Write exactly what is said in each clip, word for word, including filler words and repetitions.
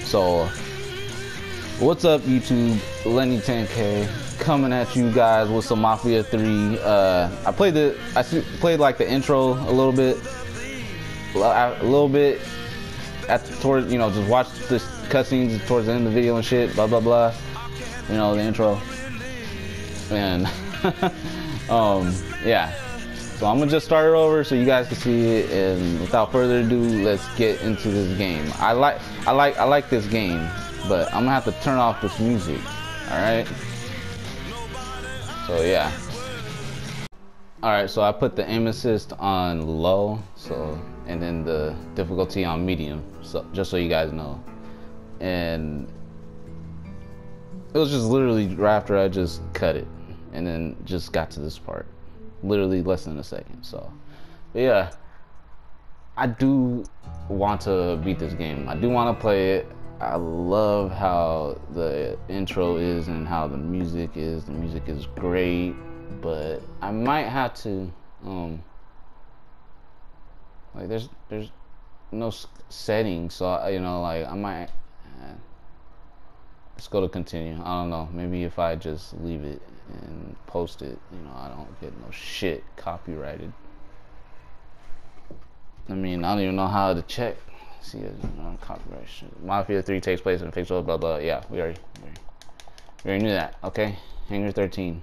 So, what's up, YouTube? Lenny ten K coming at you guys with some Mafia three. Uh, I played the, I played like the intro a little bit, a little bit at towards, you know, just watch the cutscenes towards the end of the video and shit, blah blah blah. You know, the intro, and um, yeah. So I'm gonna just start it over so you guys can see it, and without further ado, let's get into this game. I like, I like, I like this game, but I'm gonna have to turn off this music. All right. So yeah. All right. So I put the aim assist on low, so and then the difficulty on medium, so just so you guys know. And it was just literally right after I just cut it, and then just got to this part. Literally less than a second. So but yeah, I do want to beat this game. I do want to play it. I love how the intro is and how the music is. The music is great, but I might have to um like there's there's no settings, so I, you know, like I might uh, let's go to continue. I don't know, maybe if I just leave it and post it, you know, I don't get no shit copyrighted. I mean, I don't even know how to check. See, you know, copyright shit. Mafia three takes place in a fictional blah blah. Yeah, we already, we already, we already knew that. Okay, Hangar thirteen.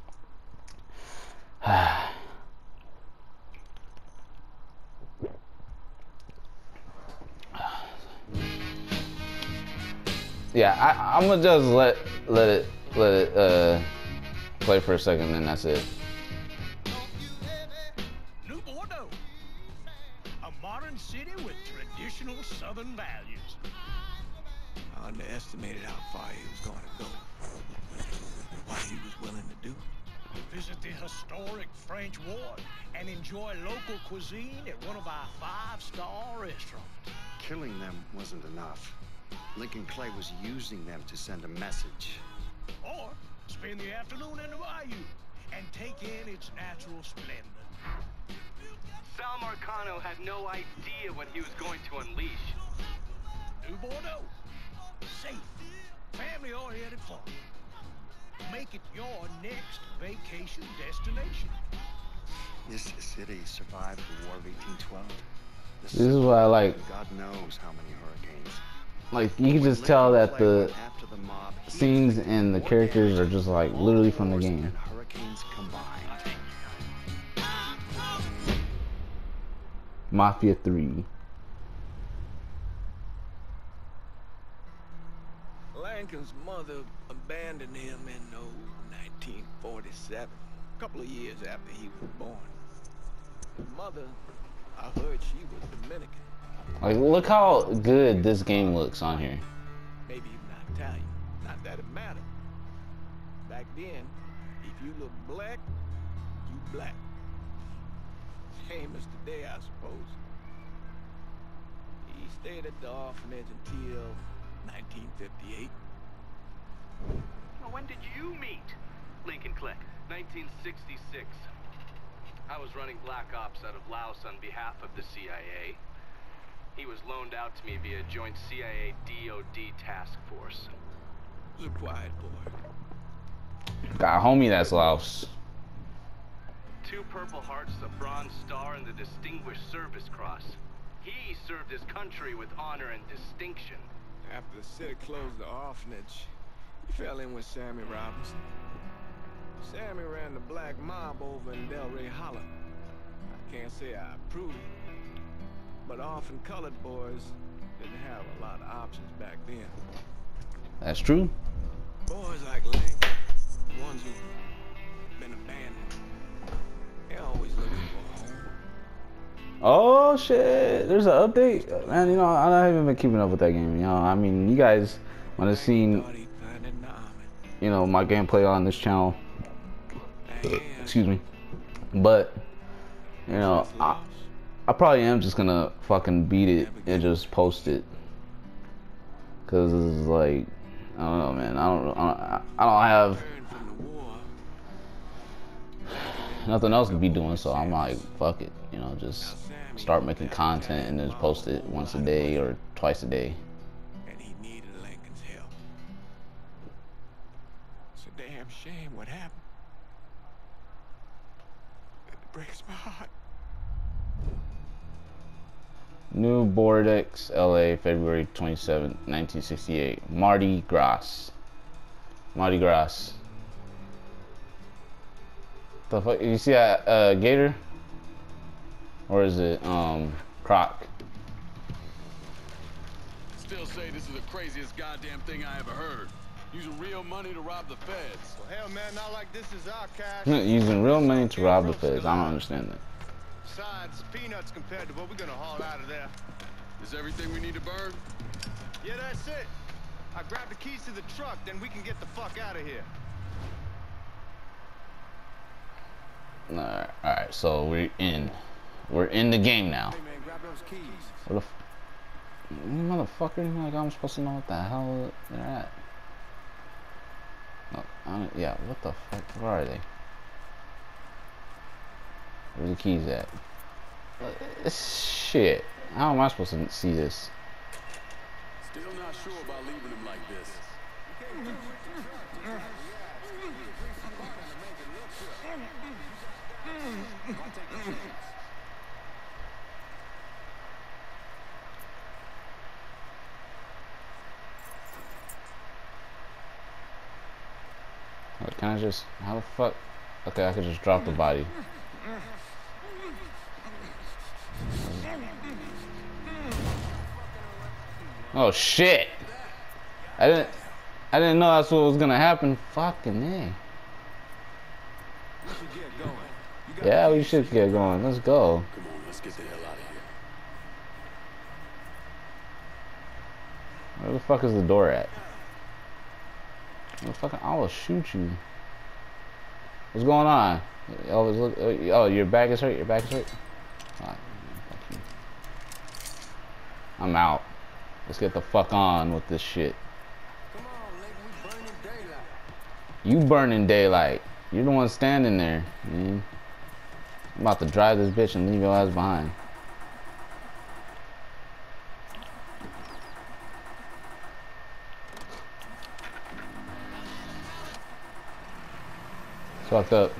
Yeah, I, I'm gonna just let let it let it uh. play for a second, and that's it. New Bordeaux, a modern city with traditional Southern values. I underestimated how far he was going to go. What he was willing to do. Visit the historic French Ward and enjoy local cuisine at one of our five-star restaurants. Killing them wasn't enough. Lincoln Clay was using them to send a message. Or spend the afternoon in the bayou and take in its natural splendor. Sal Marcano had no idea what he was going to unleash. New Bordeaux. Safe, family-oriented fun. Make it your next vacation destination. This city survived the War of eighteen twelve. This is what I like. God knows how many hurricanes. Like, you can just tell that the scenes and the characters are just like literally from the game. Hurricanes combined. Mafia three. Lincoln's mother abandoned him in oh, nineteen forty-seven, a couple of years after he was born. His mother, I heard she was Dominican. Like, look how good this game looks on here. Maybe even Italian. Not that it mattered. Back then, if you look black, you black. Same as today, I suppose. He stayed at the orphanage until nineteen fifty-eight. Well, when did you meet Lincoln Clay? nineteen sixty-six. I was running Black Ops out of Laos on behalf of the C I A. He was loaned out to me via joint C I A D O D task force. You're quiet, boy. Got a homie that's Laos. Two Purple Hearts, a Bronze Star, and the Distinguished Service Cross. He served his country with honor and distinction. After the city closed the orphanage, he fell in with Sammy Robinson. Sammy ran the black mob over in Delray Hollow. I can't say I approve, but orphan colored boys didn't have a lot of options back then. That's true. Boys like Lang, the ones who've been abandoned, they're always looking for a home. Oh shit, there's an update. Man, you know, I haven't been keeping up with that game. You know, I mean, you guys might have seen, you know, my gameplay on this channel. Excuse me. But, you know, I, I probably am just gonna fucking beat it and just post it. Cause it's like, I don't know, man. I don't, I don't, I don't have nothing else to be doing, so I'm like, fuck it, you know, just start making content and then just post it once a day or twice a day. a damn shame what happened. It breaks my heart. New Bordeaux, L A, February twenty-seventh, nineteen sixty-eight. Mardi Gras. Mardi Gras. The fuck? You see that uh, gator? Or is it um croc? Still say this is the craziest goddamn thing I ever heard. Using real money to rob the feds. Well, hell, man, not like this is our cash. Using real money to rob the feds. I don't understand that. Besides, peanuts compared to what we're gonna haul out of there. Is everything we need to burn? Yeah, that's it. I grab the keys to the truck, then we can get the fuck out of here. Alright, alright, so we're in. We're in the game now. Hey, man, grab those keys. What the f- motherfucker? Like, I'm supposed to know what the hell they're at. Oh, I don't, yeah, what the fuck? Where are they? Where the keys at? Uh, shit. How am I supposed to see this? Still not sure about leaving him like this. What, can I just, how the fuck? Okay, I could just drop the body. Oh shit! I didn't, I didn't know that's what was gonna happen. Fucking A. Yeah, we should get going. Let's go. Come on, let's get the hell out of here. Where the fuck is the door at? Motherfucker, I will shoot you. What's going on? Oh, look, oh, your back is hurt. Your back is hurt. Oh, fuck you. I'm out. Let's get the fuck on with this shit. Come on, nigga, we burning daylight. You burning daylight. You're the one standing there, man. I'm about to drive this bitch and leave your ass behind. It's fucked up.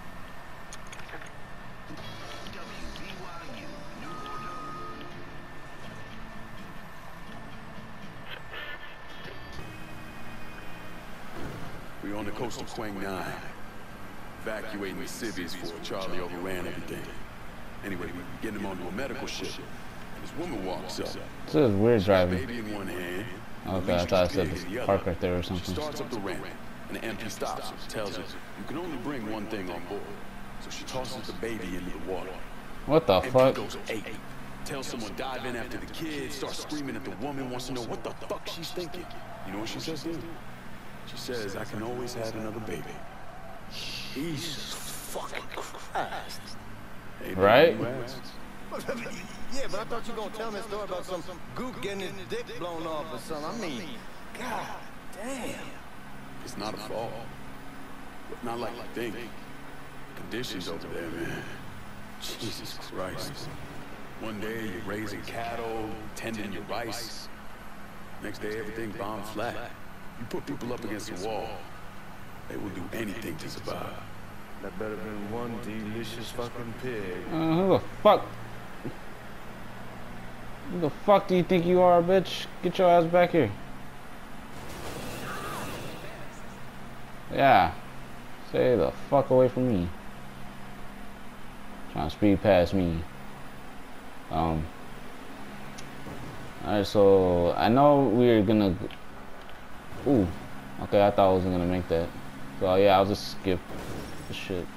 We're on the coast of Quang Nine. Evacuating the civvies for Charlie overran everything. Anyway, we get him onto a medical ship. This woman walks up. This is weird driving. Baby in one hand. Okay, I thought I said this park right there or She something. starts up the ramp, and the M P stops her. Tells her you can only bring one thing on board. So she tosses the baby into the water. What the M P fuck? goes ape. Tells someone dive in after the kids. Starts screaming at the woman. Wants to know what the fuck she's thinking. You know what she says then? She says, I can always have another baby. Jesus fucking Christ. Hey, Right? you asked. Yeah, but I thought you were gonna tell me a story about some gook getting his dick blown off or something. I mean, god damn. It's not a fall. But not like you think. Conditions over there, man. Jesus Christ. One day you're raising cattle, tending your rice. Next day everything bombed flat. You put people up against the wall, they will do anything to survive. That better been one delicious fucking pig. Uh, who the fuck? Who the fuck do you think you are, bitch? Get your ass back here. Yeah. Stay the fuck away from me. Trying to speed past me. Um. Alright, so I know we're gonna. Ooh. Okay, I thought I wasn't gonna make that. So yeah, I'll just skip the shit.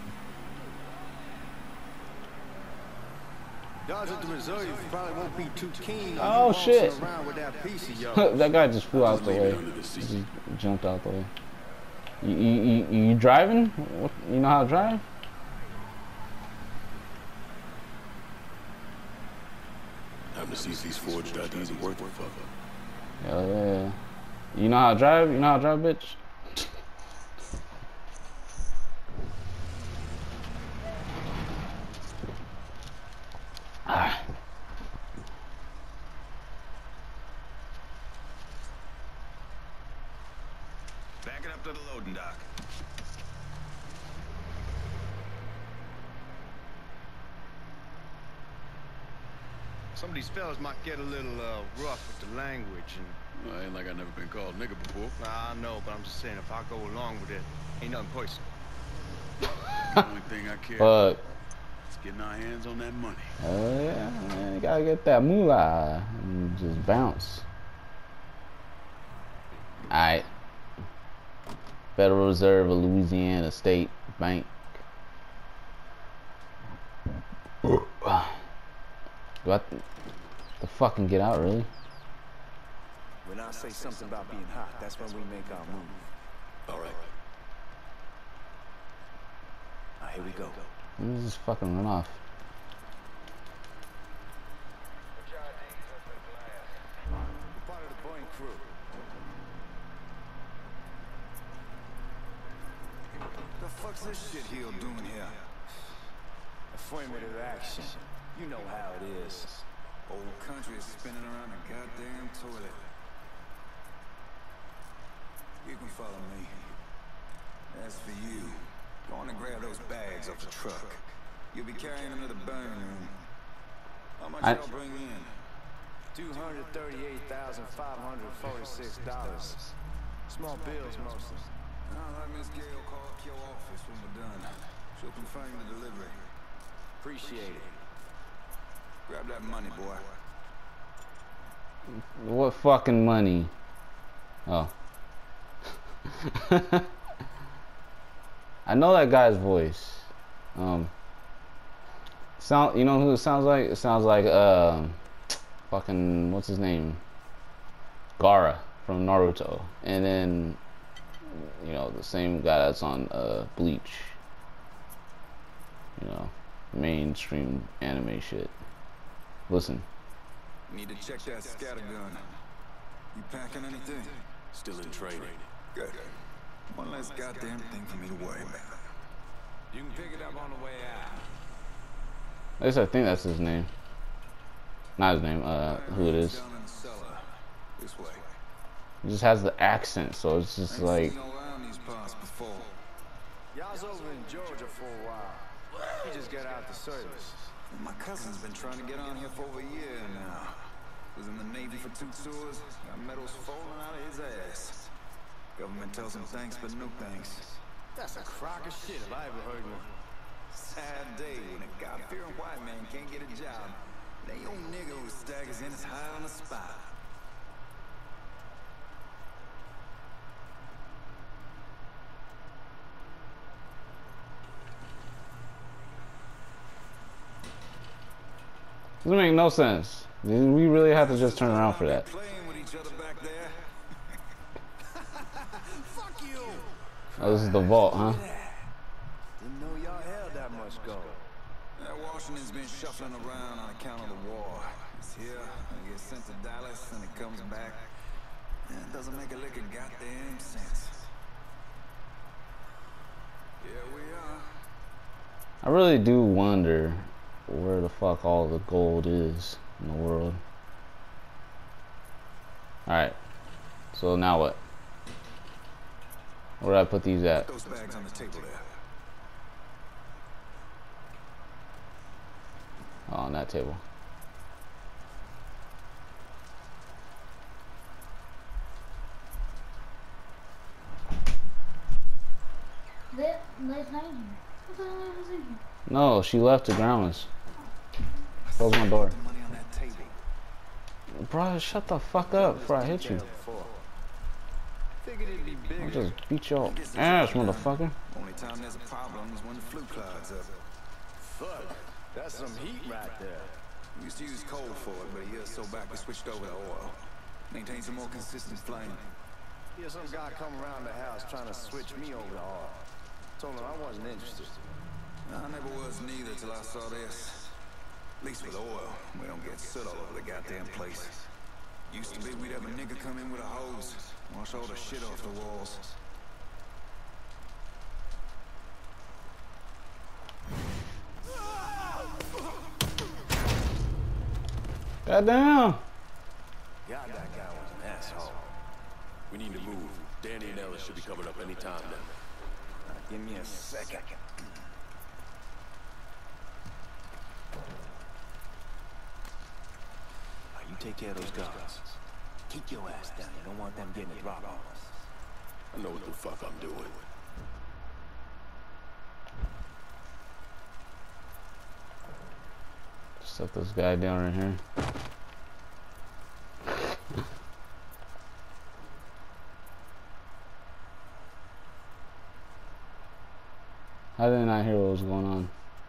Guys at the reserve probably won't be too keen on Oh, you shit. waltzing around with that piece of yours. That guy just flew out the Leave it way. under the seat. Just jumped out the way. You, you, you, you driving? What, you know how to drive? Having to see if these forged I Ds are worth a fuck. Hell yeah. You know how to drive? You know how to drive, bitch? Ah. Back it up up to the loading dock. Some of these fellas might get a little uh, rough with the language, and Well, ain't like I never been called nigga before. I know, but I'm just saying, if I go along with it, ain't nothing personal. The only thing I care about Fuck. is getting our hands on that money. Oh yeah, man, you gotta get that moolah and just bounce. Alright. Federal Reserve of Louisiana State Bank. Do I th the fucking get out, really? When I say something about being hot, that's when we make our move. All right. Now, here we go. Let me just fucking run off. We're part of the Boeing crew. The fuck's this shitheel doing here? Affirmative action. You know how it is. Old country is spinning around a goddamn toilet. You can follow me. As for you, go on and grab those bags off the truck. You'll be carrying them to the burn room. How much I... y'all bring in? two hundred thirty-eight thousand five hundred forty-six dollars. Small bills mostly. I'll have Miss Gale call up your office when we're done. She'll confirm the delivery. Appreciate it. Grab that money, boy. What fucking money? Oh. I know that guy's voice. Um. Sound. You know who it sounds like? It sounds like um. Fucking what's his name? Gaara from Naruto, and then you know the same guy that's on uh Bleach. You know, mainstream anime shit. Listen. Need to check that scattergun. You packing anything? Still in training. Good. One less goddamn thing for me to worry about. You can pick it up on the way out. At least I think that's his name. Not his name, uh, who it is. Down in the cellar. This way. He just has the accent, so it's just Ain't like... seen no around these parts before. Y'all's over in Georgia for a while. He just got out the service. My cousin's been trying to get on here for over a year now. Was in the Navy for two tours, got medals falling out of his ass. Government tells him thanks, but no thanks. That's a crock of shit if I ever heard one. Sad day when a God-fearing white man can't get a job. They old nigga who staggers in is high on the spot. Doesn't make no sense. We really have to just turn around for that. Playing with each other back there. Fuck you! Oh, this is the vault, huh? Didn't know y'all held that much gold. Yeah, Washington's been shuffling around on account of the war. It's here, it gets sent to Dallas, and it comes back. And it doesn't make a lick of goddamn sense. Here we are. I really do wonder where the fuck all the gold is in the world. Alright. So now what? Where do I put these at? Those bags on the table there. Oh, on that table. Last night here. What the hell was in here? No, she left to grandma's. Close my door. Money on that table. Bro, shut the fuck up before I hit you. Figured it'd be I'll bigger. just beat your ass, motherfucker. Only time there's a problem is when the flu clouds up. Fuck. That's some heat right there. We used to use coal for it, but a year or so back we switched over to oil. Maintains a more consistent flame. Here's some guy come around the house trying to switch me over to oil. Told him I wasn't interested. I never was neither till I saw this. At least with oil, we don't get soot all over the goddamn place. Used to be we'd have a nigga come in with a hose, wash all the shit off the walls. Goddamn. God, that guy was an asshole. We need to move. Danny and Ellis should be coming up any time now. Uh, give me a second. Uh, you take care of those guards. Keep your ass down. You don't want them getting a drop on us. I know what the fuck I'm doing. Set this guy down right here. How did I not hear what was going on?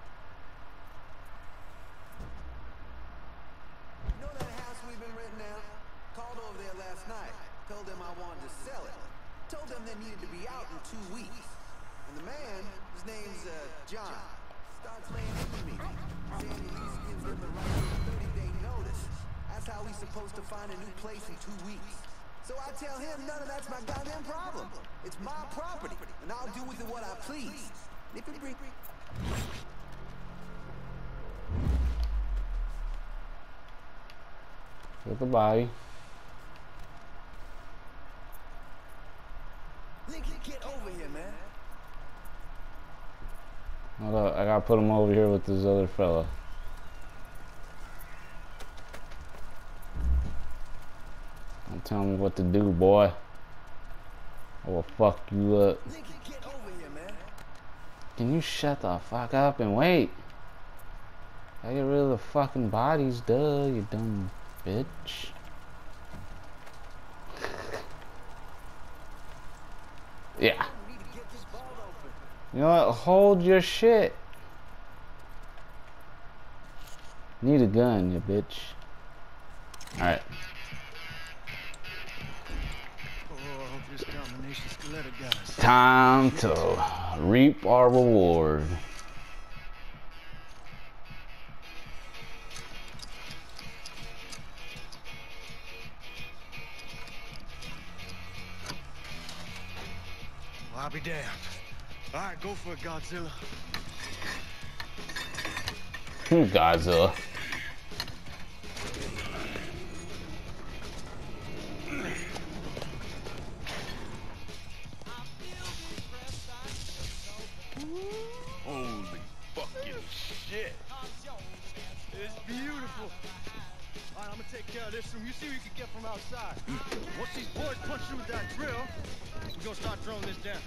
You know that house we've been renting out? Called over there last night. Told them I wanted to sell it. Told them they needed to be out in two weeks. And the man, his name's uh, John, starts laying into me. Saying at least gives them the right to a thirty day notice. That's how he's supposed to find a new place in two weeks. So I tell him none of that's my goddamn problem. It's my property, and I'll do with it what I please. If it bring... Get the body. Lincoln, get over here, man. Hold up, I gotta put him over here with this other fella. Don't tell me what to do, boy. I will fuck you up. Lincoln, get over here, man. Can you shut the fuck up and wait? I get rid of the fucking bodies, duh, you dumb bitch. Yeah. You know what? Hold your shit. Need a gun, you bitch. Alright. Time to reap our reward. Well, I'll be damned. All right, go for it, Godzilla. Godzilla. Holy fucking shit. It's beautiful. All right, I'm gonna take care of this room. You see what you can get from outside. Once these boys punch through with that drill, we're gonna start throwing this down.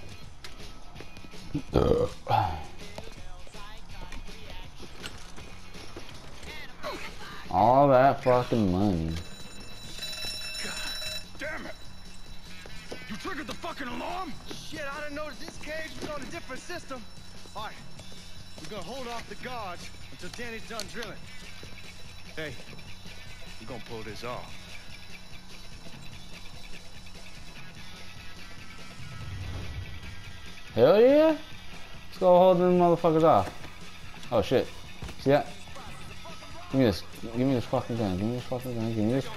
All that fucking money. God damn it! You triggered the fucking alarm? Shit, I didn't notice this cage was on a different system. All right, we're gonna hold off the guards until Danny's done drilling. Hey, we're gonna pull this off. Hell yeah! Let's go hold them motherfuckers off. Oh shit. See that? Give me this. Give me this fucking gun. Give me this fucking gun. Give me this.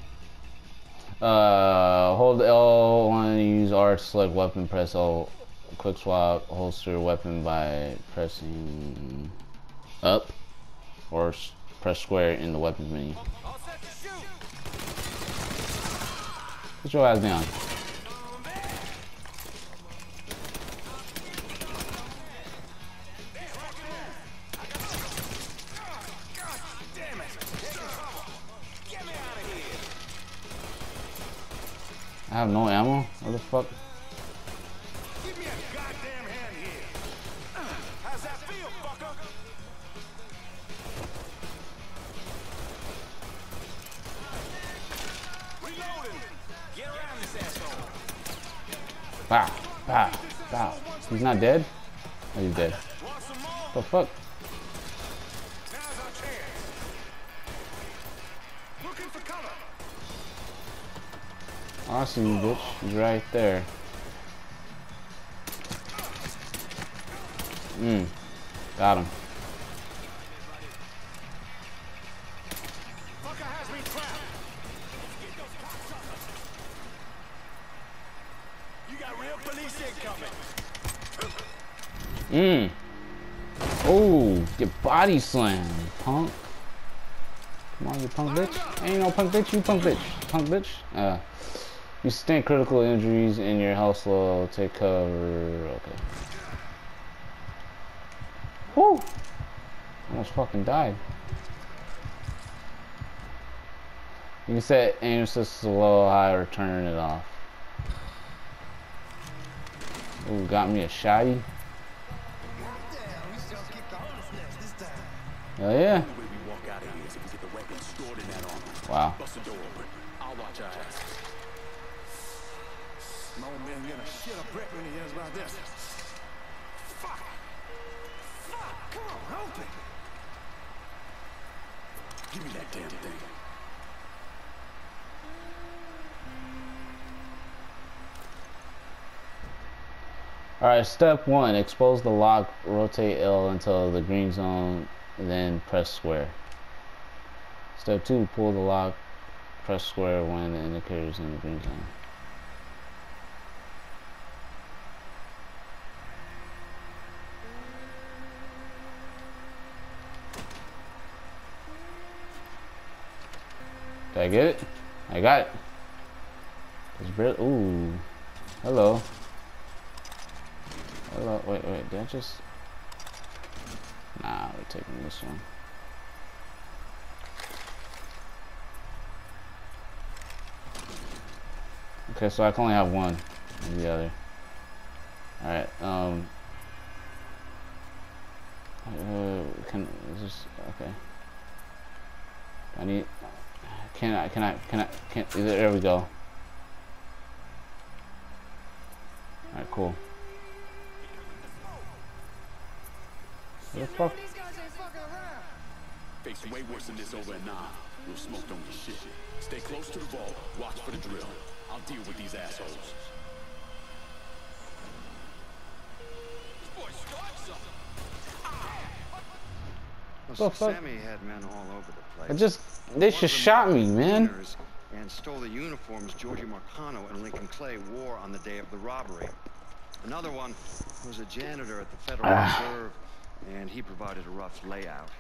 Uh, hold L one to use R to select weapon. Press L. Quick swap. Holster weapon by pressing up. Or press square in the weapons menu. Put your ass down. I have no ammo? What the fuck? Give me a goddamn hand here. How's that feel, fucker? Reloading. Get around this asshole. Pow, pow, pow. He's not dead? Oh, he's dead. Want some more? What the fuck? Now's our chance. Looking for cover. I see you, bitch. He's right there. Mmm. Got him. Fucker has me trapped. You got real police incoming. Mmm. Oh, get body slammed, punk. Come on, you punk bitch. Ain't no punk bitch, you punk bitch. Punk bitch. Uh. You sustain critical injuries in your health slow. Take cover. Okay. Whew! Almost fucking died. You can set aim assist to low, high, or turn it off. Ooh, got me a shotty. Hell yeah. Wow. My old man gonna shit a brick when he hears about this. Fuck! Fuck! Come on, help me! Give me that damn thing. Alright, step one. Expose the lock, rotate L until the green zone, then press square. Step two. Pull the lock, press square when the indicator is in the green zone. Did I get it? I got it. It's real. Ooh. Hello. Hello. Wait, wait. Did I just? Nah, we're taking this one. Okay, so I can only have one and the other. Alright, um. Uh, can. Is this. Okay. I need. Can I, can I, can I, can, there we go. Alright, cool. What the fuck? Face way worse than this over at nine. No smoke, don't get shit. Stay close to the vault. Watch for the drill. I'll deal with these assholes. This boy starts something. Well, The fuck? Sammy had men all over the place. I just, they just shot me, man. And stole the uniforms Georgie Marcano and Lincoln Clay wore on the day of the robbery. Another one was a janitor at the Federal Ah. Reserve, and he provided a rough layout.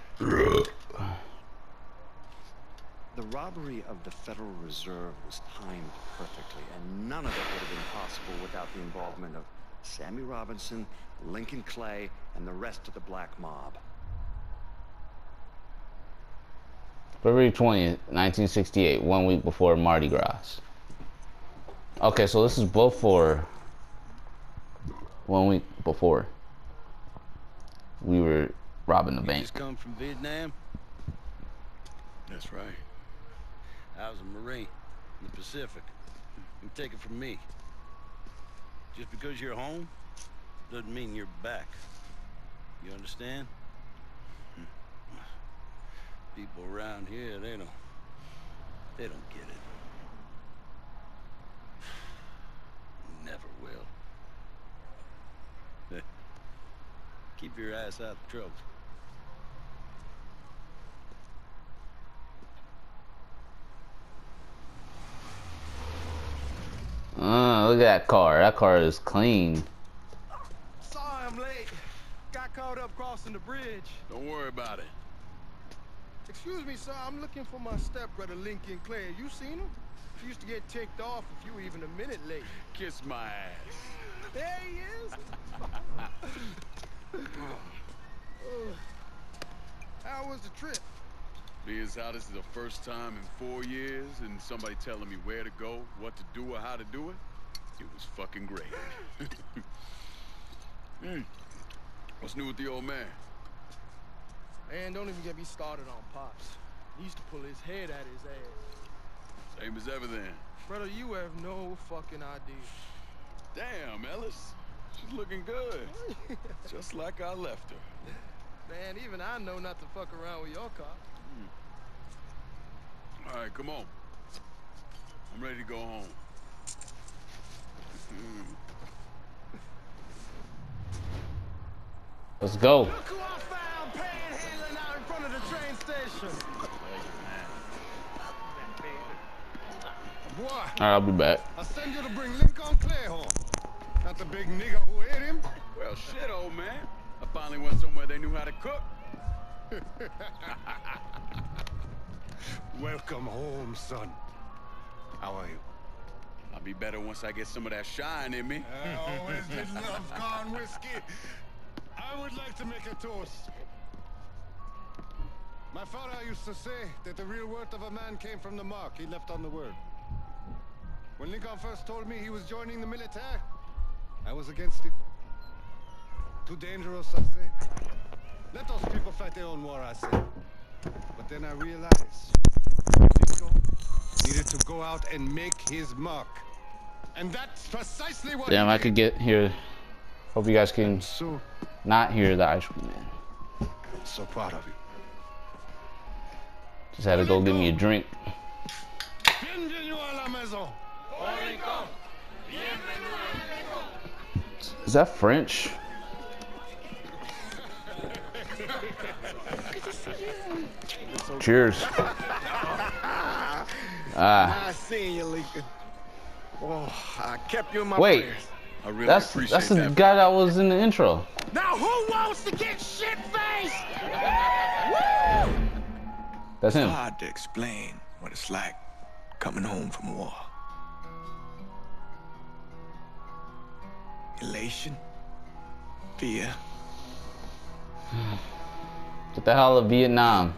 The robbery of the Federal Reserve was timed perfectly, and none of it would have been possible without the involvement of Sammy Robinson, Lincoln Clay, and the rest of the black mob. February twentieth, nineteen sixty-eight, one week before Mardi Gras. Okay, so this is before, one week before we were robbing the You bank. just come from Vietnam? That's right. I was a Marine in the Pacific. You take it from me. Just because you're home doesn't mean you're back. You understand? People around here, they don't... They don't get it. Never will. Keep your ass out of trouble. Uh, look at that car. That car is clean. Sorry I'm late. Got caught up crossing the bridge. Don't worry about it. Excuse me, sir. I'm looking for my stepbrother, Lincoln Clay. You seen him? He used to get ticked off if you were even a minute late. Kiss my ass. There he is. Uh, how was the trip? Being as how this is the first time in four years and somebody telling me where to go, what to do, or how to do it, it was fucking great. mm. What's new with the old man? Man, don't even get me started on Pops. He used to pull his head out his ass. Same as ever then. Brother, you have no fucking idea. Damn, Ellis. She's looking good. Just like I left her. Man, even I know not to fuck around with your car. Mm. All right, come on. I'm ready to go home. Mm. Let's go. Look who I found panhandling out in front of the train station. Boy, Alright, I'll be back. I send you to bring Lincoln Clay home. Not the big nigga who hit him. Well, shit, old man. I finally went somewhere they knew how to cook. Welcome home, son. How are you? I'll be better once I get some of that shine in me. I always did love corn whiskey. I would like to make a toast. My father used to say that the real worth of a man came from the mark he left on the word. When Lincoln first told me he was joining the military, I was against it. Too dangerous, I say. Let those people fight their own war, I say. But then I realized Lincoln needed to go out and make his mark. And that's precisely what Damn, he I did. could get here. Hope you guys can So, not hear the ice cream man. so proud of you. Just had to go get me a drink. Bienvenue à la maison. Is that French? Cheers. Ah. Nice seeing you, Lincoln. Oh, I kept you in my Wait. prayers. I really That's appreciate that's the that. guy that was in the intro. Now who wants to get shit-faced? That's him. Hard to explain what it's like coming home from war. Elation, fear. Get the hell out of Vietnam.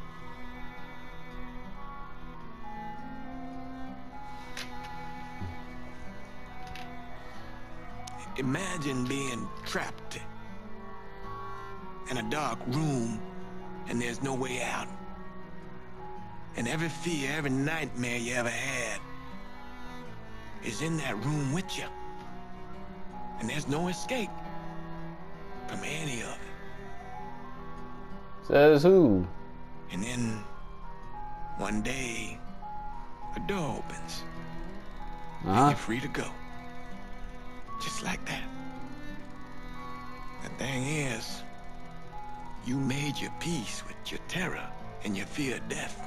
Imagine being trapped in a dark room and there's no way out. And every fear, every nightmare you ever had is in that room with you. And there's no escape from any of it. Says who? And then one day, a door opens. And Uh-huh. you're free to go. Just like that. The thing is, you made your peace with your terror and your fear of death.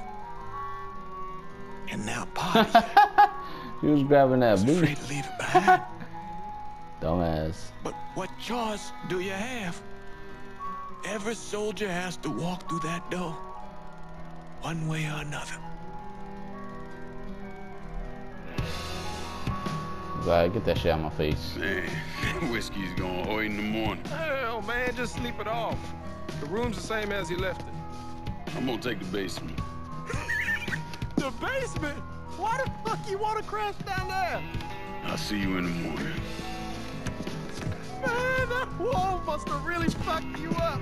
And now part of you He was grabbing that is booty. afraid to leave it behind. Dumbass. But what choice do you have? Every soldier has to walk through that door, one way or another. Alright, get that shit out of my face. Man, whiskey's going hard in the morning. Hell, man, just sleep it off. The room's the same as you left it. I'm gonna take the basement. The basement? Why the fuck you want to crash down there? I'll see you in the morning. Man, that wall must have really fucked you up.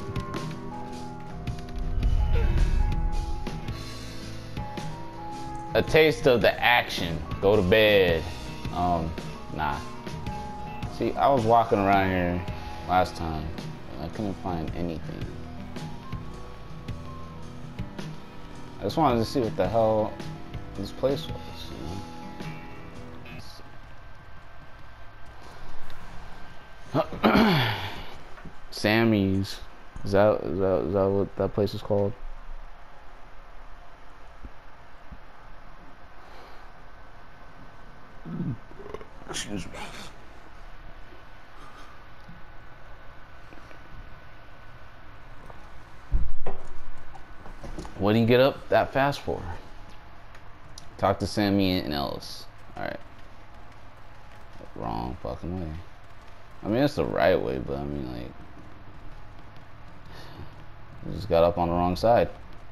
A taste of the action. Go to bed. Um, nah. See, I was walking around here last time and I couldn't find anything. I just wanted to see what the hell this place was, you know? Sammy's. Is that, is that is that what that place is called? Excuse me. What do you get up that fast for? Talk to Sammy and Ellis. Alright. Wrong fucking way. I mean, it's the right way, but I mean, like, I just got up on the wrong side.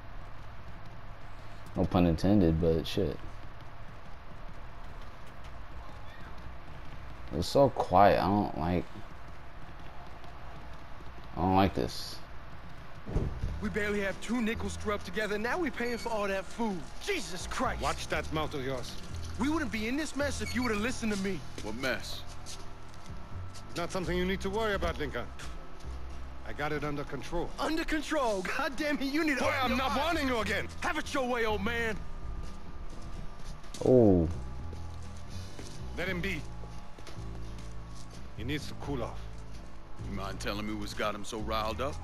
No pun intended, but shit. It was so quiet. I don't like. I don't like this. We barely have two nickels to rub together. Now we're paying for all that food. Jesus Christ. Watch that mouth of yours. We wouldn't be in this mess if you would have listened to me. What mess? Not something you need to worry about, Lincoln. I got it under control. Under control? God damn it, you need to... Boy, I'm not warning you again. Have it your way, old man. Oh. Let him be. He needs to cool off. You mind telling me what's got him so riled up?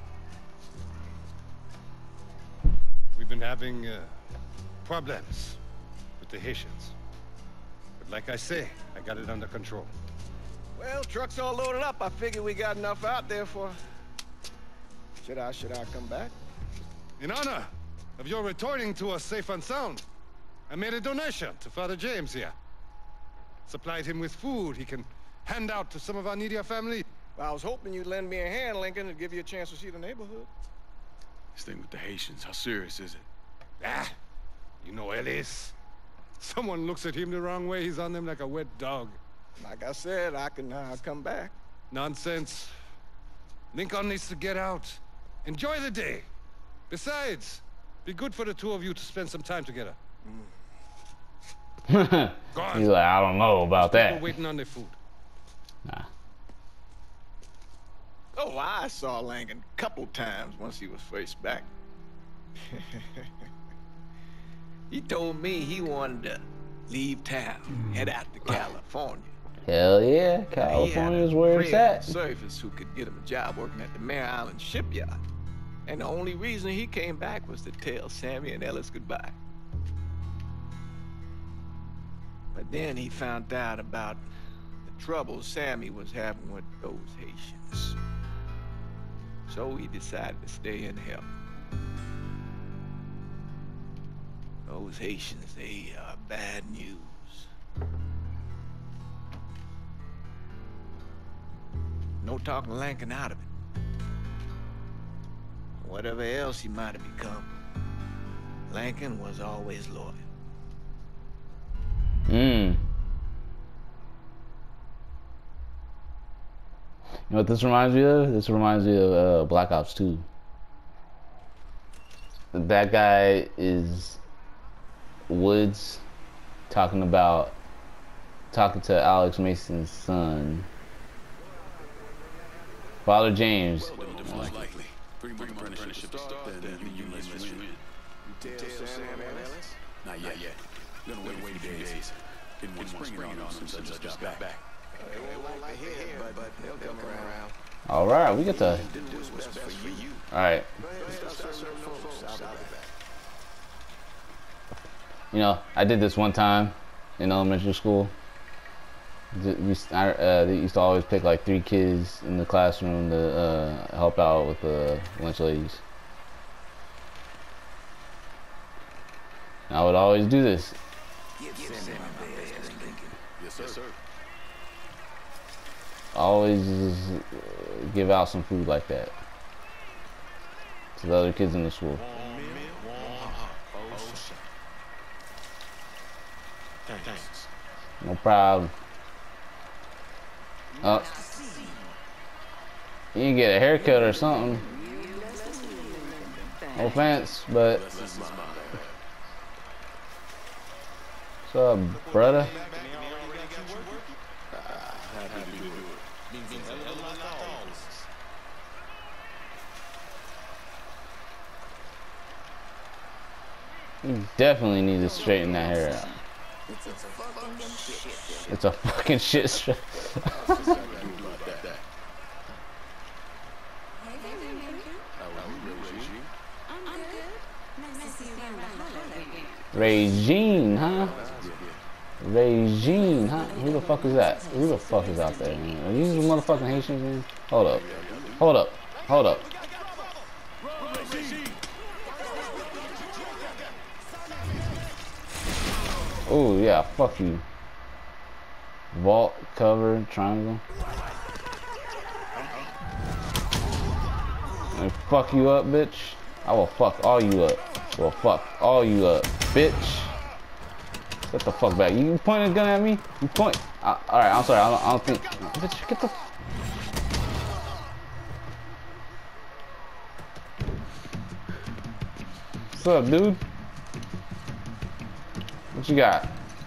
We've been having uh, problems with the Haitians. But like I say, I got it under control. Well, truck's all loaded up. I figure we got enough out there for... Should I, should I come back? In honor of your returning to us safe and sound, I made a donation to Father James here. Supplied him with food he can hand out to some of our needier family. Well, I was hoping you'd lend me a hand, Lincoln, and give you a chance to see the neighborhood. This thing with the Haitians, how serious is it? Ah, you know Ellis. Someone looks at him the wrong way, he's on them like a wet dog. Like I said, I can uh, come back. Nonsense. Lincoln needs to get out. Enjoy the day. Besides, be good for the two of you to spend some time together. Mm. He's like, I don't know about that. People waiting on their food. Nah. Oh, I saw Lincoln a couple times once he was first back. He told me he wanted to leave town, head out to California. Hell yeah, California is where it's at. Service who could get him a job working at the Mare Island shipyard. And the only reason he came back was to tell Sammy and Ellis goodbye. But then he found out about the trouble Sammy was having with those Haitians. So he decided to stay and help. Those Haitians, they are bad news. No talking Lincoln out of it. Whatever else he might have become, Lincoln was always loyal. Mm. You know what this reminds me of? This reminds me of uh, Black Ops two. That guy is Woods talking about talking to Alex Mason's son, Father James. Most likely. Three month apprenticeship to start, then you must win. You tell Sam and Ellis? Not yet. Not yet. Gonna wait, wait a few days. Didn't want to spring it on them since I just got back. They won't like to hear, but they'll come around. All right, we get to. All right. You know, I did this one time in elementary school. We, I, uh, they used to always pick like three kids in the classroom to uh, help out with the lunch ladies. And I would always do this. Yes, sir. Always just give out some food like that to the other kids in the school. No problem. Uh, you can get a haircut or something. No offense, but what's up, brother? You definitely need to straighten that hair out. It's a fucking shit show. Regine, huh? Regine, huh? Who the fuck is that? Who the fuck is out there, man? Are these motherfucking Haitians, man? Hold up. Hold up. Hold up. Oh, yeah, fuck you. Vault, cover, triangle. And fuck you up, bitch. I will fuck all you up. I will fuck all you up, bitch. Get the fuck back. You point a gun at me? You point. Uh, Alright, I'm sorry. I don't, I don't think. Bitch, get the. What's up, dude? What you got?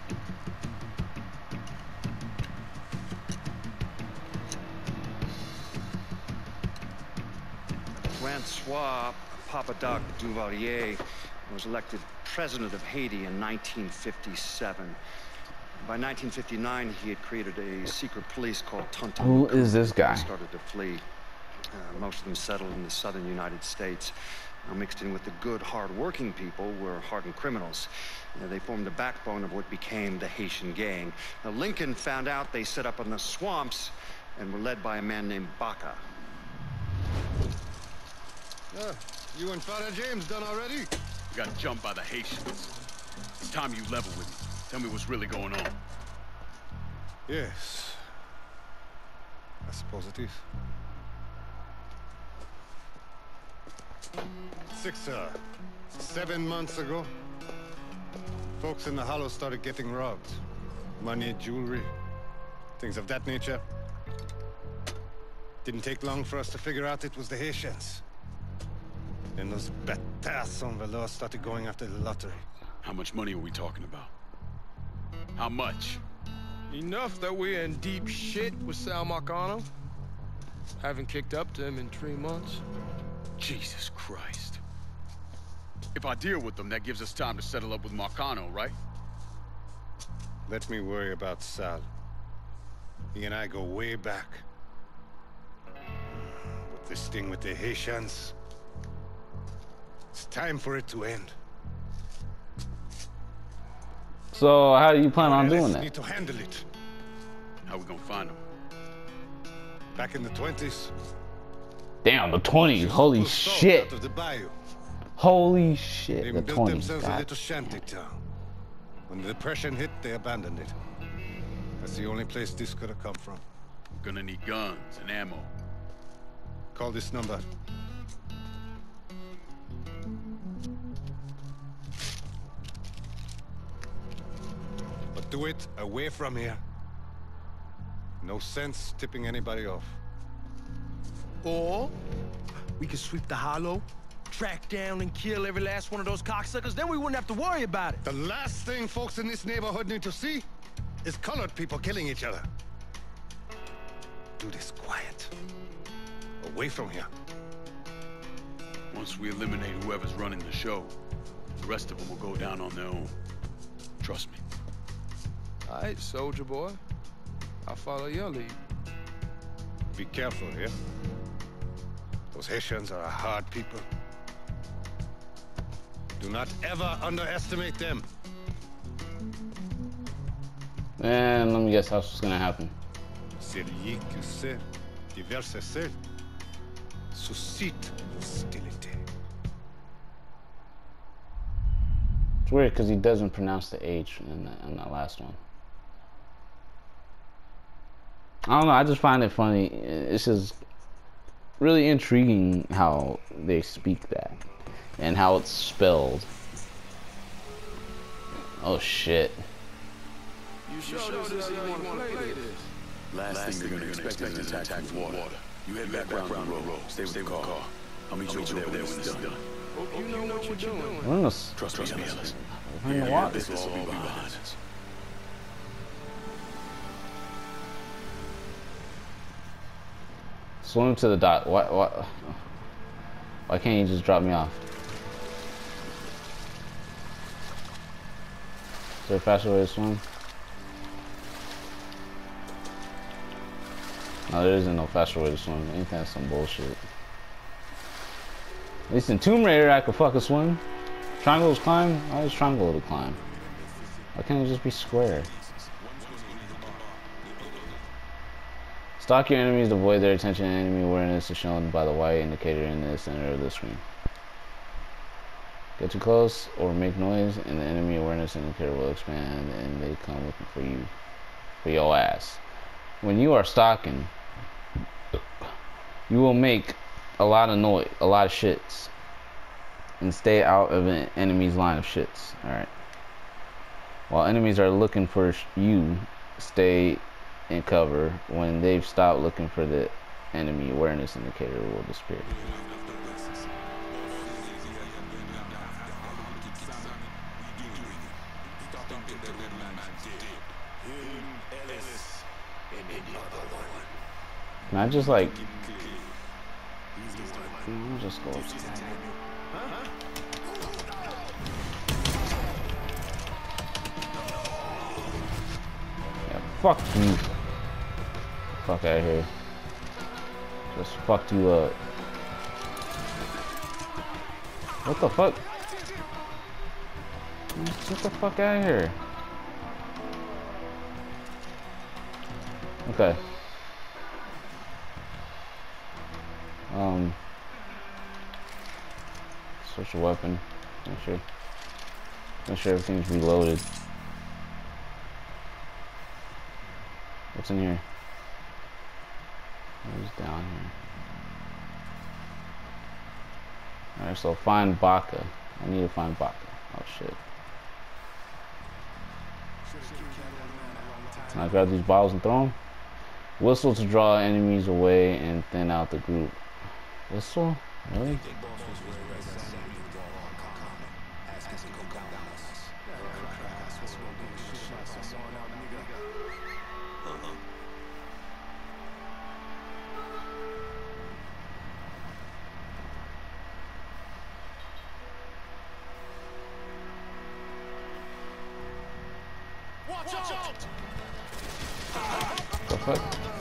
Francois Papadoc Duvalier was elected president of Haiti in nineteen fifty-seven. By nineteen fifty-nine, he had created a secret police called Tonton. Who is this guy? Started to flee. Uh, most of them settled in the southern United States. Now, mixed in with the good, hard-working people were hardened criminals. You know, they formed the backbone of what became the Haitian gang. Now, Lincoln found out they set up in the swamps and were led by a man named Baca. Uh, you and Father James done already? You got jumped by the Haitians. It's time you level with me. Tell me what's really going on. Yes. I suppose it is. Six, uh, seven months ago, folks in the Hollow started getting robbed. Money, jewelry, things of that nature. Didn't take long for us to figure out it was the Haitians. Then those bâtards on velour started going after the lottery. How much money are we talking about? How much? Enough that we're in deep shit with Sal Marcano. Haven't kicked up to him in three months. Jesus Christ. If I deal with them, that gives us time to settle up with Marcano, right? Let me worry about Sal. He and I go way back. But this thing with the Haitians, it's time for it to end. So how do you plan on doing Let's that? need to handle it. How we gonna find them? Back in the twenties. Damn, the twenties. Holy shit. Out of the bayou. Holy shit. They The built twenties. themselves a God. little shanty town. When the Depression hit, they abandoned it. That's the only place this could have come from. We're gonna need guns and ammo. Call this number. But do it away from here. No sense tipping anybody off. Or we could sweep the Hollow, track down and kill every last one of those cocksuckers, then we wouldn't have to worry about it. The last thing folks in this neighborhood need to see is colored people killing each other. Do this quiet. Away from here. Once we eliminate whoever's running the show, the rest of them will go down on their own. Trust me. All right, soldier boy. I'll follow your lead. Be careful here. Those Haitians are a hard people. Do not ever underestimate them. And let me guess how what's gonna happen. Celui qui sait diverse celle suscite hostilité. It's weird because he doesn't pronounce the H in, the, in that last one. I don't know, I just find it funny. It's just really intriguing how they speak that and how it's spelled. Oh shit. You sure this is how you want to play this? Last, Last thing you're gonna expect is an attack from water. You head back around the road. Stay with the car. I'll meet you over there when it's done. Hope you know what you're doing. We're in the, Trust me, Ellis. we're in the water. This will all be behind us. Swim to the dot. What? What? Why can't you just drop me off? Is there a faster way to swim? No, there isn't no faster way to swim. Ain't that some bullshit? At least in Tomb Raider, I could fucking swim. Triangles climb? Why is triangle to climb? Why can't it just be square? Stalk your enemies to avoid their attention, and enemy awareness is shown by the white indicator in the center of the screen. Get too close or make noise, and the enemy awareness indicator will expand, and they come looking for you, for your ass. When you are stalking, you will make a lot of noise, a lot of shits, and stay out of an enemy's line of shits. All right. While enemies are looking for you, stay in cover. When they've stopped looking for the enemy, awareness indicator will disappear. Can I just like I'll just go upstairs. Yeah, fuck you. Fuck out of here. Just fucked you up. What the fuck? Get the fuck out of here. Okay. Um, switch a weapon. Make sure, make sure everything's reloaded. What's in here? Who's down here? Alright, so find Baka. I need to find Baka. Oh shit. Can I grab these bottles and throw them? Whistle to draw enemies away and thin out the group. Whistle? Really? Watch out! The fuck?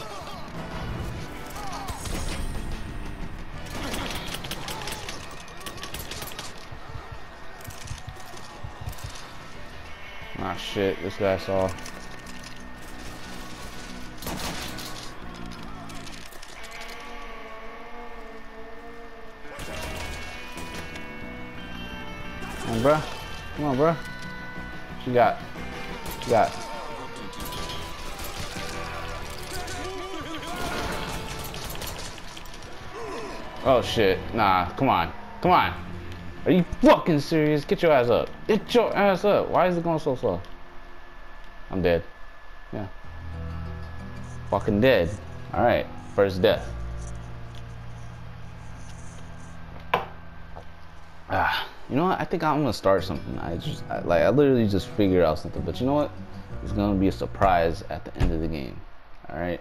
Ah shit, this guy saw. Come on, bruh. Come on, bruh. What you got? What you got? Oh shit. Nah, come on. Come on. Are you fucking serious? Get your ass up. Get your ass up. Why is it going so slow? I'm dead. Yeah. Fucking dead. Alright. First death. Ah. You know what? I think I'm gonna start something. I just, I, like, I literally just figured out something. But you know what? It's gonna be a surprise at the end of the game. Alright?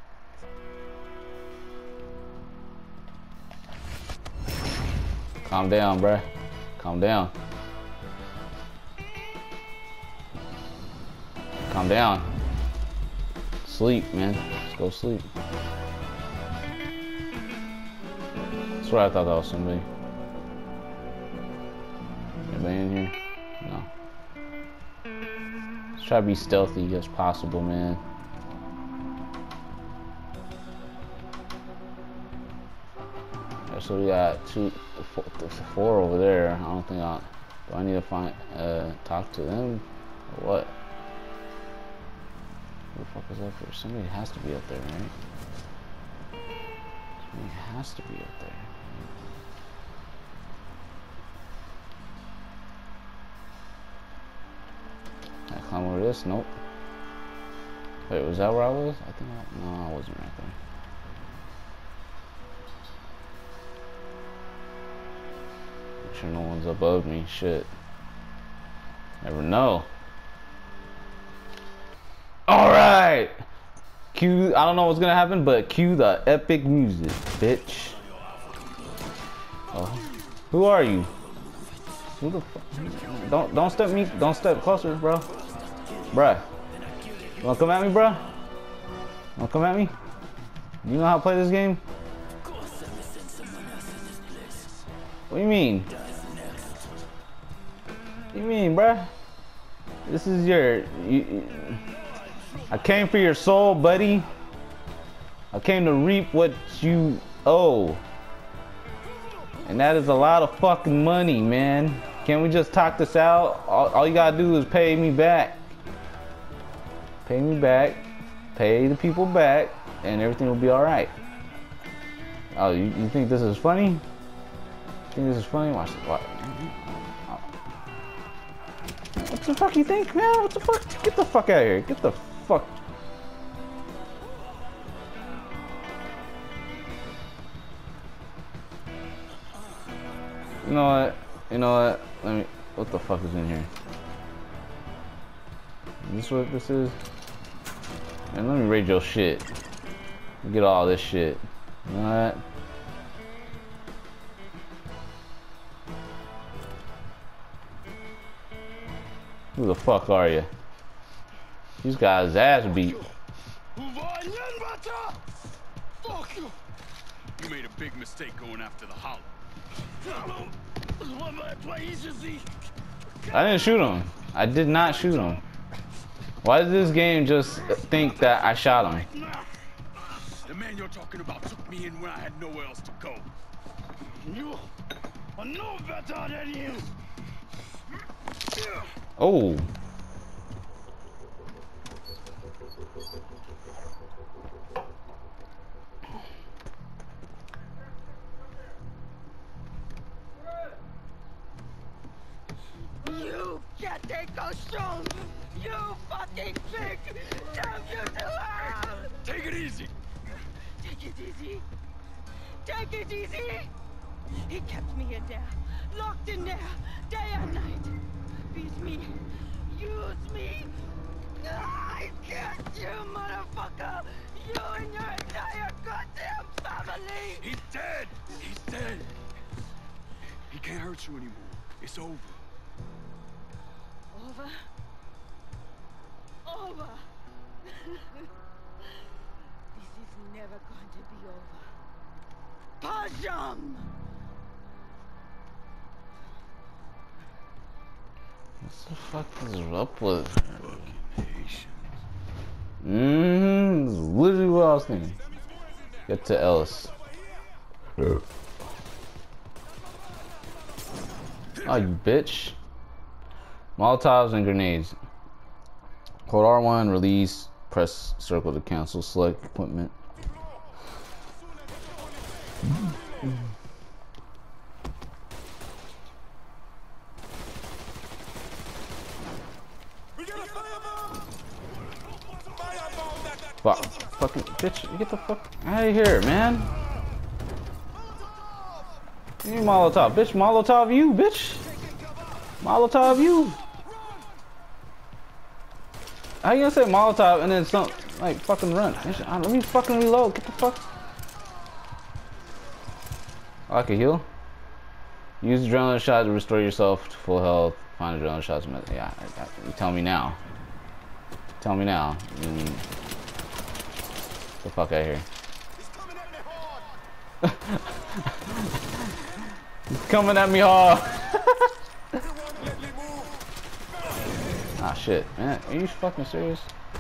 Calm down, bruh. Calm down. Calm down. Sleep, man. Let's go sleep. That's what I thought that was somebody. Anybody in here? No. Let's try to be stealthy as possible, man. So we got two, four, four over there. I don't think I. Do I need to find, uh, talk to them, or what? Who the fuck is up there? Somebody has to be up there, right? Somebody has to be up there. Can I climb over this? Nope. Wait, was that where I was? I think I, no, I wasn't right there. Sure no one's above me. Shit. Never know. Alright! Cue, I don't know what's gonna happen, but cue the epic music, bitch. Oh. Who are you? Who the fuck? Don't, don't step me, don't step closer, bro. Bruh. You wanna come at me, bruh? You wanna come at me? You know how to play this game? What do you mean? What do you mean, bruh? This is your... You, you, I came for your soul, buddy. I came to reap what you owe. And that is a lot of fucking money, man. Can we just talk this out? All, all you gotta do is pay me back. Pay me back. Pay the people back. And everything will be alright. Oh, you, you think this is funny? You think this is funny? Watch this. Watch. What the fuck you think, man? What the fuck? Get the fuck out of here. Get the fuck. You know what? You know what? Let me. What the fuck is in here? Is this what this is? Man, let me raid your shit. Get all this shit. You know what? Who the fuck are you? These guys' ass beat. Fuck you! You made a big mistake going after the Hollow. I didn't shoot him. I did not shoot him. Why did this game just think that I shot him? The man you're talking about took me in when I had nowhere else to go. You are no better than you. Oh. Paulson! You fucking pig! Damn you to hell! Take it easy. Take it easy. Take it easy. He kept me in there, locked in there, day and night. Beat me, use me. I get you, motherfucker! You and your entire goddamn family! He's dead! He's dead! He can't hurt you anymore. It's over. Over? Over! This is never going to be over. Pajam! What the fuck is up with Fucking Haitians. Mm-hmm. This is literally what I was thinking. Get to Ellis. Oh, you bitch. Molotovs and grenades. Hold R one, release, press circle to cancel, select equipment. Fuck, fucking bitch, get the fuck out of here, man. You Molotov, bitch, Molotov you, bitch. Molotov you. How you gonna say Molotov and then some, like, fucking run? Let me fucking reload, get the fuck. Oh, I can heal. Use adrenaline shot to restore yourself to full health. Find adrenaline shots. Yeah, I, I, you tell me now. Tell me now. Mm. Get the fuck out of here. He's coming at me hard. Ah shit, man. Are you fucking serious?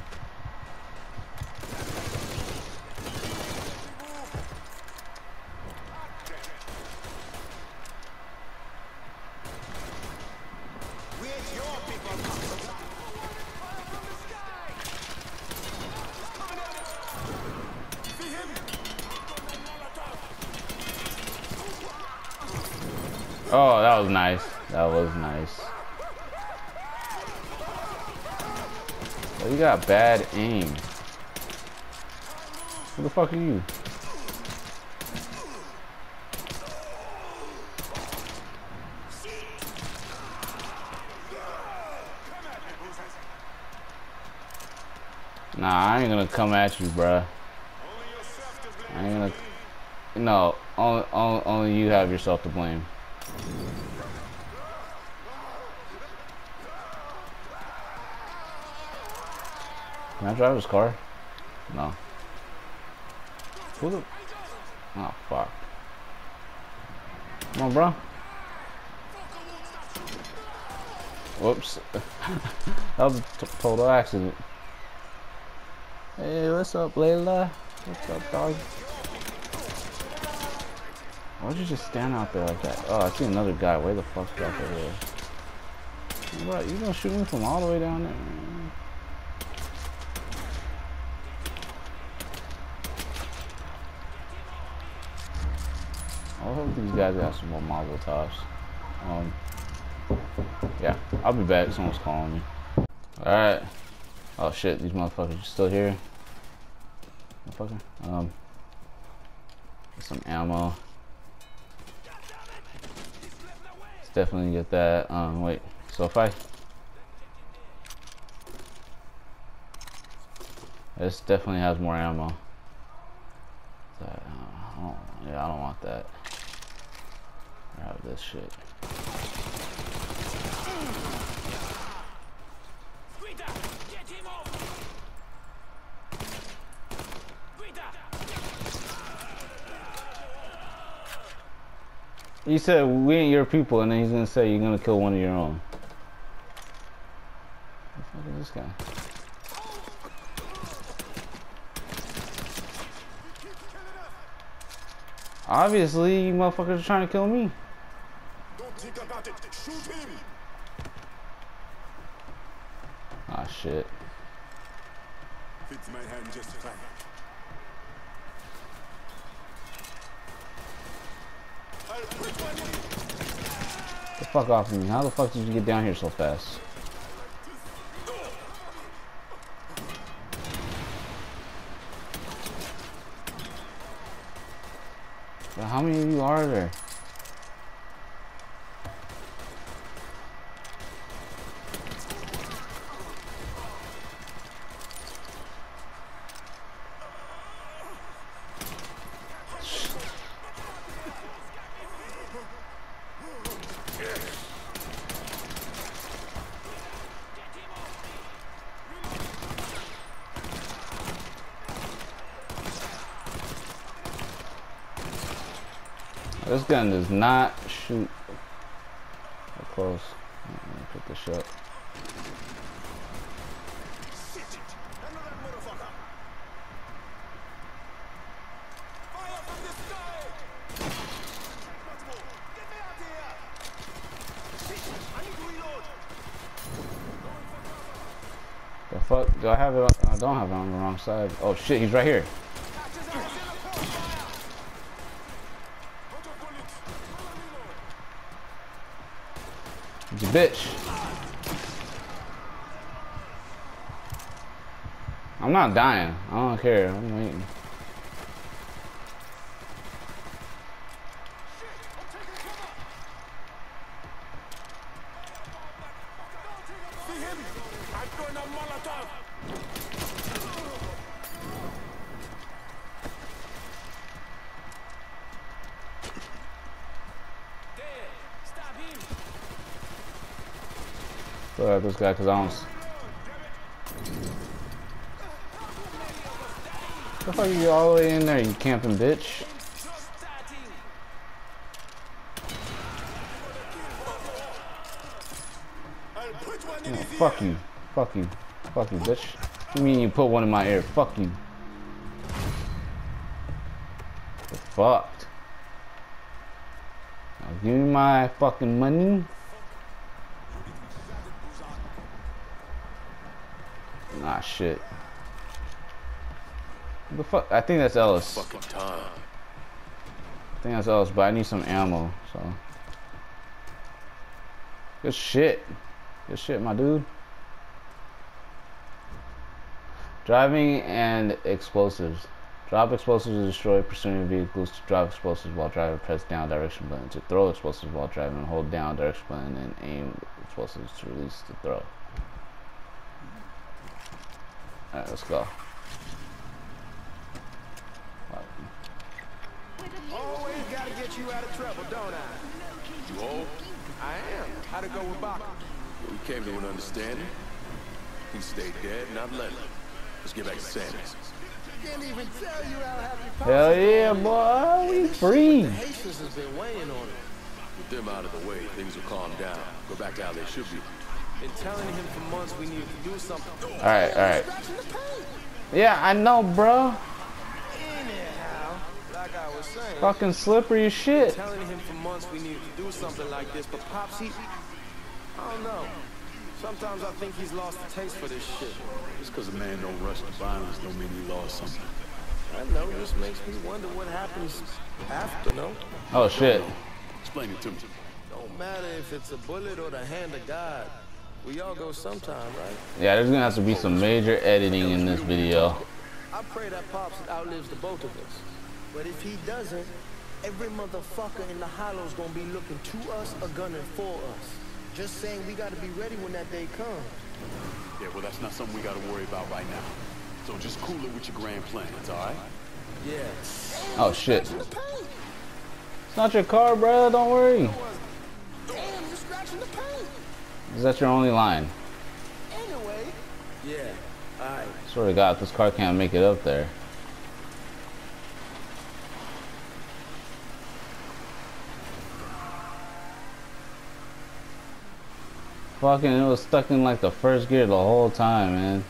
Oh, that was nice. That was nice. Oh, you got bad aim. Who the fuck are you? Nah, I ain't gonna come at you, bruh. I ain't gonna. No, only, only, only you have yourself to blame. Can I drive his car? No. Who the? Oh fuck! Come on, bro. Whoops. That was a t total accident. Hey, what's up, Layla? What's up, dog? Why'd you just stand out there like that? Oh, I see another guy. Where the fuck's back over there? Bro, you gonna shoot me from all the way down there? I hope these guys got some more Molotovs. Um, yeah, I'll be back. Someone's calling me. Alright. Oh shit, these motherfuckers are still here. Motherfucker. Um, some ammo. Let's definitely get that. Um, wait. So if I... This definitely has more ammo. That, uh, I don't, yeah, I don't want that. Grab this shit. You said we ain't your people, and then he's gonna say you're gonna kill one of your own. What the fuck is this guy? Obviously, you motherfuckers are trying to kill me. Don't think about it. Shoot him. Ah, shit. Fits my hand just fine. Get the fuck off of me. How the fuck did you get down here so fast? So how many of you are there? This gun does not shoot up close. Let me pick this up. The fuck? Do I have it? I don't have it on the wrong side. Oh shit, he's right here. He's a bitch. I'm not dying. I don't care. I'm waiting. Look at this guy, cause I don't. The fuck are you all the way in there, you camping bitch? No, fuck you, fuck you, fuck you, bitch. What do you mean you put one in my ear? Fuck you. You're fucked. Now give me my fucking money. Ah, shit. The fuck? I think that's Ellis. I think that's Ellis, but I need some ammo, so. Good shit. Good shit, my dude. Driving and explosives. Drop explosives to destroy pursuing vehicles. To drop explosives while driving, press down direction button. To throw explosives while driving, hold down direction button and aim explosives to release the throw. Alright, let's go. Always gotta get you out of trouble, don't I? You old? I am. How'd it go with Baka? We came to an understanding. He stayed dead, not let him. Let's get back to Sammy's. Can't even tell you how happy Pops Hell is. yeah, boy, we free. The Haitians has been weighing on him. With them out of the way, things will calm down. Go back to how they should be. Been telling him for months we needed to do something. Alright, alright. Yeah, I know, bro. Anyhow, like I was saying, Fucking slippery as shit. telling him for months we needed to do something like this, but Pops, he, I don't know. Sometimes I think he's lost the taste for this shit. Just because a man don't rush to violence don't mean he lost something. I know, this makes me wonder what happens after, no? Oh shit. Explain it to me. Don't matter if it's a bullet or the hand of God. We all go sometime, right? Yeah, there's gonna have to be some major editing in this video. I pray that Pops outlives the both of us. But if he doesn't, every motherfucker in the hollow's gonna be looking to us or gunning for us. Just saying we gotta be ready when that day comes. Yeah, well, that's not something we gotta worry about right now. So just cool it with your grand plans, all right? Yeah. Oh shit. It's not your car, bro. Don't worry. Damn, you're scratching the paint. Is that your only line? Anyway. Yeah. Alright. Swear to God, this car can't make it up there. Fucking, it was stuck in like the first gear the whole time, man.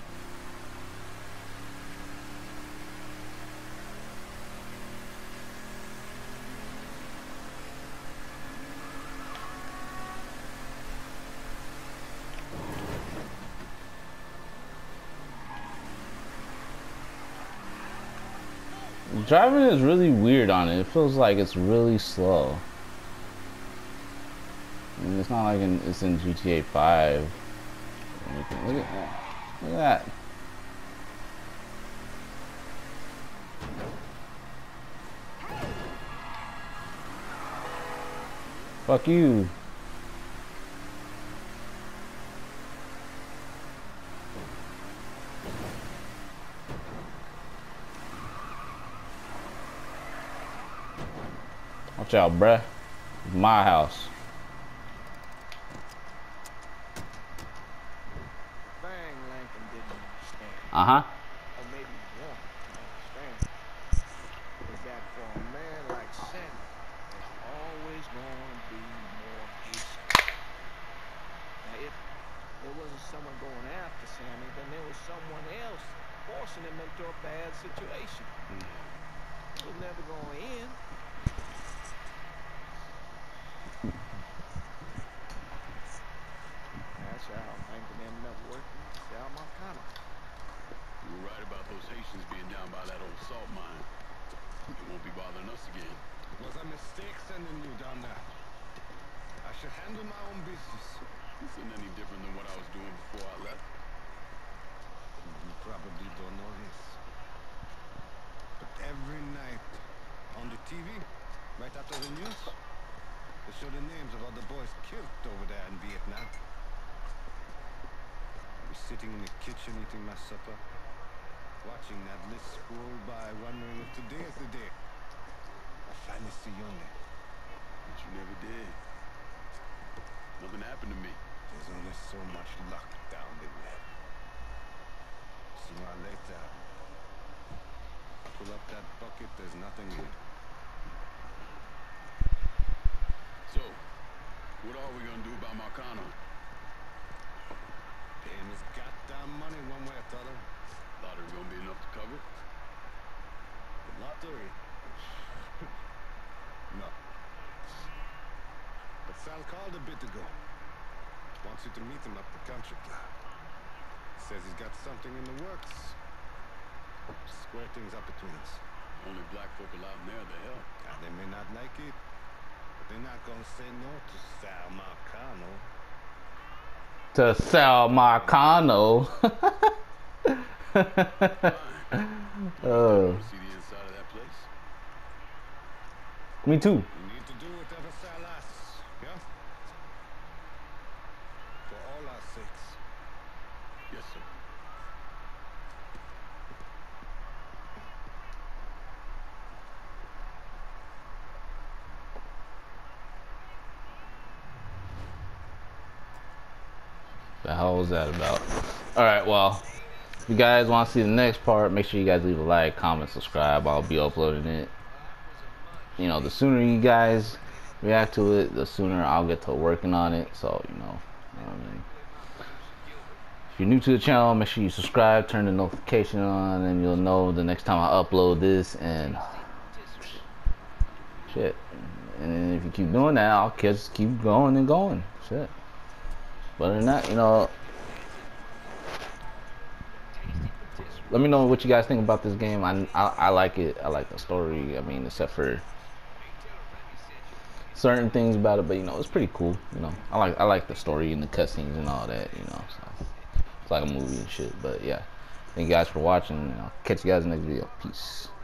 Driving is really weird on it. It feels like it's really slow. I mean, it's not like in, it's in G T A five. Look at that. Look at that. Fuck you. Watch out, bruh. It's my house. Bang, Lincoln didn't understand. Uh-huh. Or maybe he wanted to understand. Is that for a man like Sammy, there's always going to be more haste. Now, if there wasn't someone going after Sammy, then there was someone else forcing him into a bad situation. It was never going to end. That's how Lincoln ended up working with Sal Marcano. You were right about those Haitians being down by that old salt mine. They won't be bothering us again. It was a mistake sending you down there. I should handle my own business. This isn't any different than what I was doing before I left. You probably don't know this. But every night on the T V, right after the news, they show the names of all the boys killed over there in Vietnam. I was sitting in the kitchen eating my supper, watching that list scroll by, wondering if today is the day I finally see your name. But you never did. Nothing happened to me. There's only so much luck down the web. Sooner or later, pull up that bucket, there's nothing in it. So, what are we gonna do about Marcano? Pay him his goddamn money one way or the other. Lottery gonna be enough to cover it? The lottery? No. But Sal called a bit ago. Wants you to meet him up the country club. Says he's got something in the works. Square things up between us. Only black folk allowed in there, the hell. And they may not like it, but they're not gonna say no to Sal Marcano. To Sal Marcano. Oh. See the inside of that place? Me too. You need to do whatever Sal asks, yeah? For all our sakes. Yes, sir. The hell was that about? Alright, well, if you guys want to see the next part, make sure you guys leave a like, comment, subscribe. I'll be uploading it. You know, the sooner you guys react to it, the sooner I'll get to working on it. So, you know, you know what I mean? If you're new to the channel, make sure you subscribe, turn the notification on, and you'll know the next time I upload this. And shit. And if you keep doing that, I'll just keep going and going. Shit. But other than that, you know, let me know what you guys think about this game. I, I, I like it. I like the story. I mean, except for certain things about it, but you know, it's pretty cool. You know, I like I like the story and the cutscenes and all that. You know, so it's like a movie and shit. But yeah, thank you guys for watching. I'll catch you guys in the next video. Peace.